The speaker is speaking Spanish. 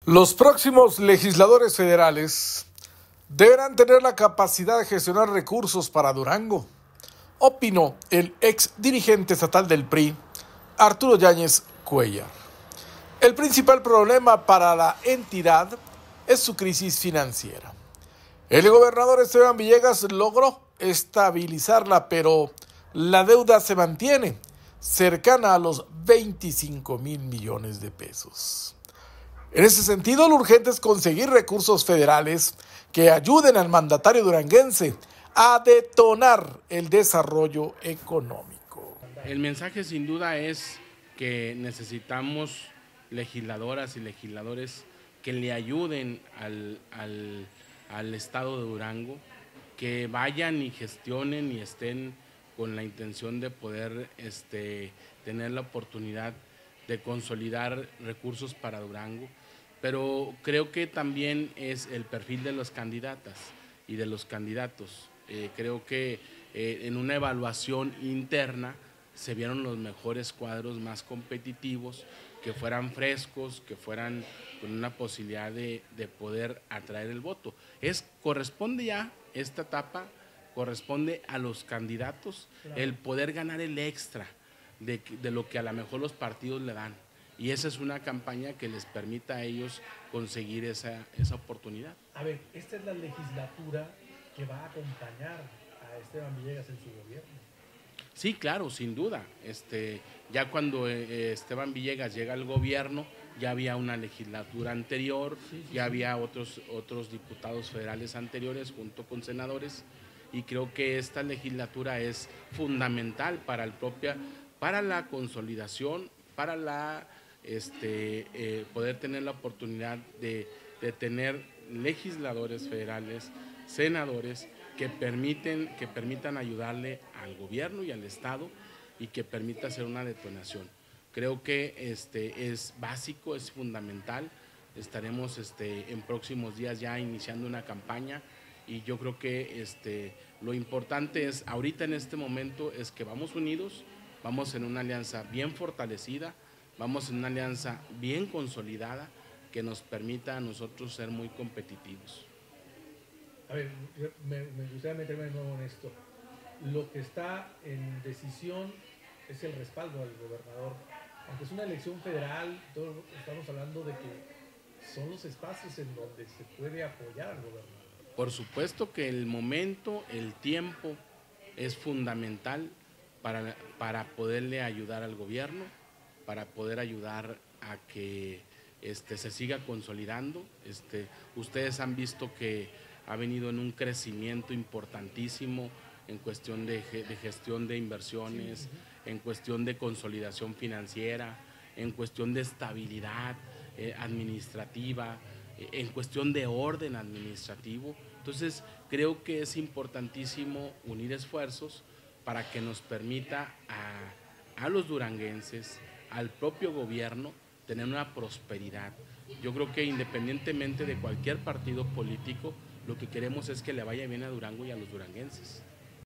Los próximos legisladores federales deberán tener la capacidad de gestionar recursos para Durango, opinó el ex dirigente estatal del PRI, Arturo Yáñez Cuellar. El principal problema para la entidad es su crisis financiera. El gobernador Esteban Villegas logró estabilizarla, pero la deuda se mantiene cercana a los 25,000 millones de pesos. En ese sentido, lo urgente es conseguir recursos federales que ayuden al mandatario duranguense a detonar el desarrollo económico. El mensaje sin duda es que necesitamos legisladoras y legisladores que le ayuden al estado de Durango, que vayan y gestionen y estén con la intención de poder tener la oportunidad de consolidar recursos para Durango, pero creo que también es el perfil de las candidatas y de los candidatos. Creo que en una evaluación interna se vieron los mejores cuadros más competitivos, que fueran frescos, que fueran con una posibilidad de poder atraer el voto. Corresponde ya esta etapa, corresponde a los candidatos el poder ganar el extra de lo que a lo mejor los partidos le dan. Y esa es una campaña que les permita a ellos conseguir esa oportunidad. A ver, esta es la legislatura que va a acompañar a Esteban Villegas en su gobierno. Sí, claro, sin duda. Ya cuando Esteban Villegas llega al gobierno, ya había una legislatura anterior, ya había otros diputados federales anteriores junto con senadores, y creo que esta legislatura es fundamental para la consolidación, para poder tener la oportunidad de tener legisladores federales, senadores que permitan ayudarle al gobierno y al Estado y que permita hacer una detonación. Creo que es básico, es fundamental. Estaremos en próximos días ya iniciando una campaña, y yo creo que lo importante es, ahorita en este momento, es que vamos unidos, vamos en una alianza bien fortalecida, vamos en una alianza bien consolidada que nos permita a nosotros ser muy competitivos. A ver, me gustaría meterme de nuevo en esto. Lo que está en decisión es el respaldo al gobernador. Aunque es una elección federal, todos estamos hablando de que son los espacios en donde se puede apoyar al gobernador. Por supuesto que el momento, el tiempo es fundamental para poderle ayudar al gobierno, para poder ayudar a que se siga consolidando. Ustedes han visto que ha venido en un crecimiento importantísimo en cuestión de gestión de inversiones, en cuestión de consolidación financiera, en cuestión de estabilidad administrativa, en cuestión de orden administrativo. Entonces, creo que es importantísimo unir esfuerzos para que nos permita a los duranguenses, al propio gobierno, tener una prosperidad. Yo creo que independientemente de cualquier partido político, lo que queremos es que le vaya bien a Durango y a los duranguenses.